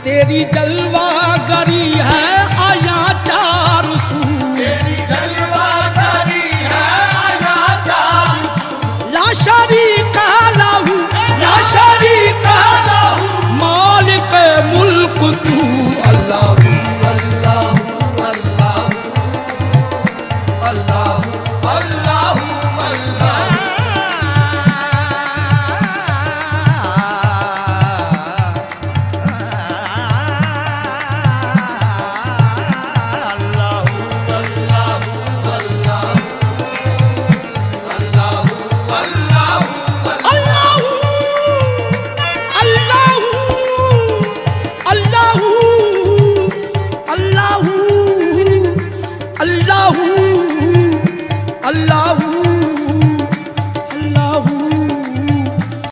तेरी जलवागरी है आया चार सू, तेरी जलवागरी है आया चार सू। ला शरीका लहू, ला शरीका लहू, मालिक मुल्क तू। अल्लाह अल्लाह अल्लाह अल्लाह अल्लाह अल्लाह। अल्लाहू